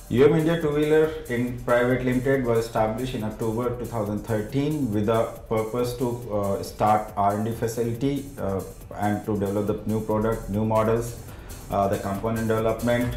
India Two-Wheeler in Private Limited was established in October 2013 with a purpose to start R&D facility and to develop the new product, new models, the component development.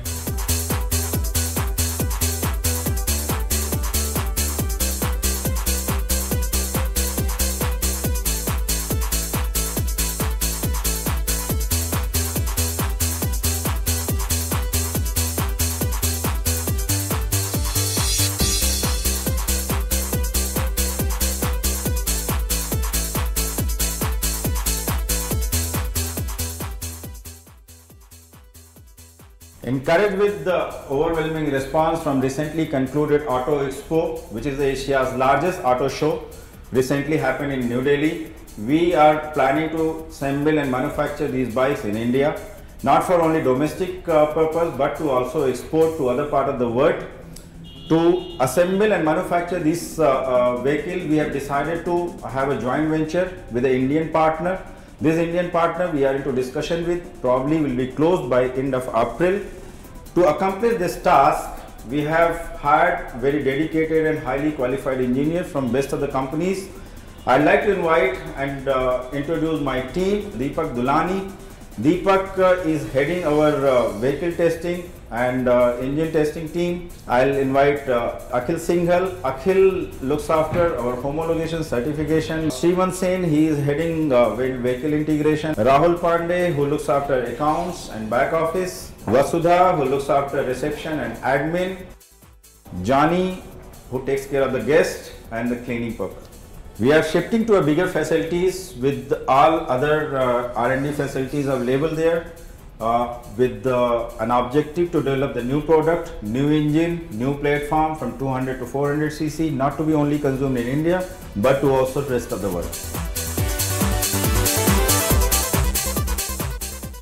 Encouraged with the overwhelming response from recently concluded Auto Expo, which is Asia's largest auto show, recently happened in New Delhi, we are planning to assemble and manufacture these bikes in India, not for only domestic purpose, but to also export to other part of the world. To assemble and manufacture this vehicle, we have decided to have a joint venture with an Indian partner. This Indian partner we are into discussion with, probably will be closed by end of April. To accomplish this task, we have hired very dedicated and highly qualified engineers from best of the companies. I'd like to invite and introduce my team, Deepak Dulani. Deepak is heading our vehicle testing and engine testing team. I'll invite Akhil Singhal. Akhil looks after our homologation certification. Srivan Sen, he is heading vehicle integration. Rahul Pandey, who looks after accounts and back office. Vasudha, who looks after reception and admin. Jani, who takes care of the guest and the cleaning purpose. We are shifting to a bigger facilities with all other R&D facilities available there with an objective to develop the new product, new engine, new platform from 200 to 400 cc, not to be only consumed in India but to also the rest of the world.